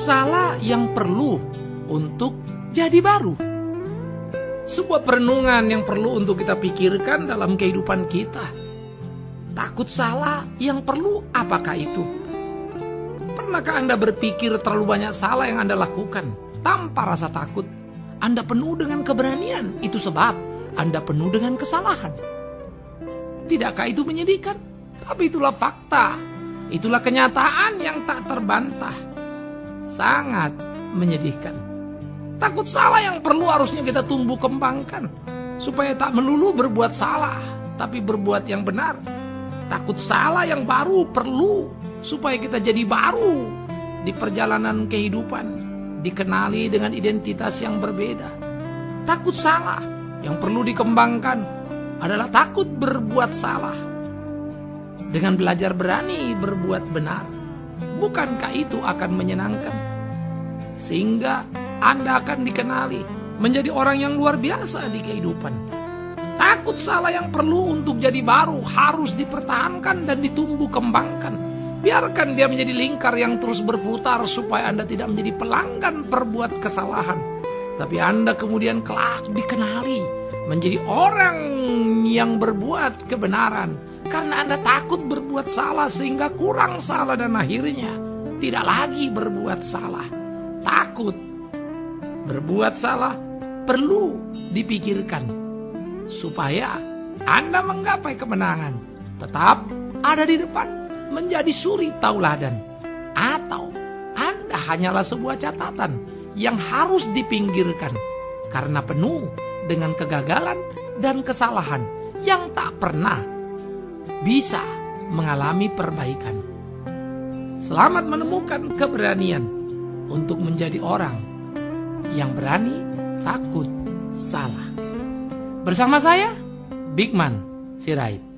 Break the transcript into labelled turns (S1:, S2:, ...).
S1: salah yang perlu untuk jadi baru. Sebuah perenungan yang perlu untuk kita pikirkan dalam kehidupan kita. Takut salah yang perlu, apakah itu? Pernahkah Anda berpikir terlalu banyak salah yang Anda lakukan tanpa rasa takut? Anda penuh dengan keberanian, itu sebab Anda penuh dengan kesalahan. Tidakkah itu menyedihkan? Tapi itulah fakta. Itulah kenyataan yang tak terbantah. Sangat menyedihkan. Takut salah yang perlu harusnya kita tumbuh kembangkan, supaya tak melulu berbuat salah, tapi berbuat yang benar. Takut salah yang baru perlu, supaya kita jadi baru di perjalanan kehidupan, dikenali dengan identitas yang berbeda. Takut salah yang perlu dikembangkan adalah takut berbuat salah, dengan belajar berani berbuat benar. Bukankah itu akan menyenangkan? Sehingga Anda akan dikenali menjadi orang yang luar biasa di kehidupan. Takut salah yang perlu untuk jadi baru harus dipertahankan dan ditumbuh kembangkan. Biarkan dia menjadi lingkar yang terus berputar, supaya Anda tidak menjadi pelanggan perbuat kesalahan, tapi Anda kemudian kelak dikenali menjadi orang yang berbuat kebenaran, karena Anda takut berbuat salah sehingga kurang salah dan akhirnya tidak lagi berbuat salah. Takut berbuat salah perlu dipikirkan supaya Anda menggapai kemenangan. Tetap ada di depan, menjadi suri tauladan, atau Anda hanyalah sebuah catatan yang harus dipinggirkan karena penuh dengan kegagalan dan kesalahan yang tak pernah bisa mengalami perbaikan. Selamat menemukan keberanian untuk menjadi orang yang berani takut salah. Bersama saya, Bigman Sirait.